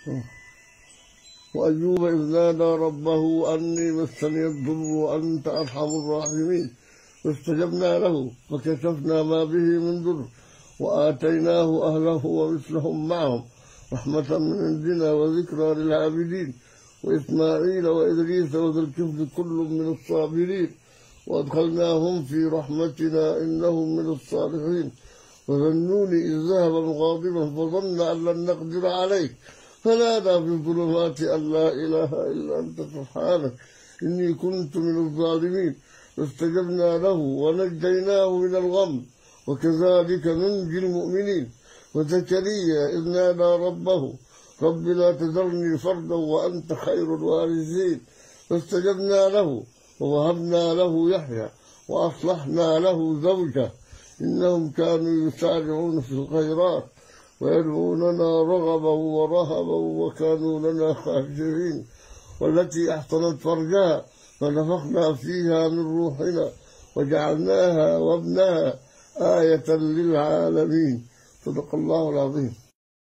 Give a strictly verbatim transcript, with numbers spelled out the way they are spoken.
وأيوب إذ نادى ربه أني مسني الضر وأنت أرحم الراحمين فاستجبنا له فكشفنا ما به من ضر وآتيناه أهله ومثلهم معهم رحمة من عندنا وذكرى للعابدين وإسماعيل وإدريس وذا الكفل كل من الصابرين وأدخلناهم في رحمتنا إنهم من الصالحين وذا النون إذ ذهب مغاضبا فظن أن لن نقدر عليه فنادى في الظلمات أن لا إله إلا أنت سبحانك إني كنت من الظالمين فاستجبنا له ونجيناه من الغم وكذلك ننجي المؤمنين وزكريا إذ نادى ربه رب لا تذرني فردا وأنت خير الوارثين فاستجبنا له ووهبنا له يحيى وأصلحنا له زوجه إنهم كانوا يسارعون في الخيرات ويدعوننا رغبا ورهبا وكانوا لنا خاشعين والتي أحصنت فرجها فنفخنا فيها من روحنا وجعلناها وابنها آية للعالمين. صدق الله العظيم.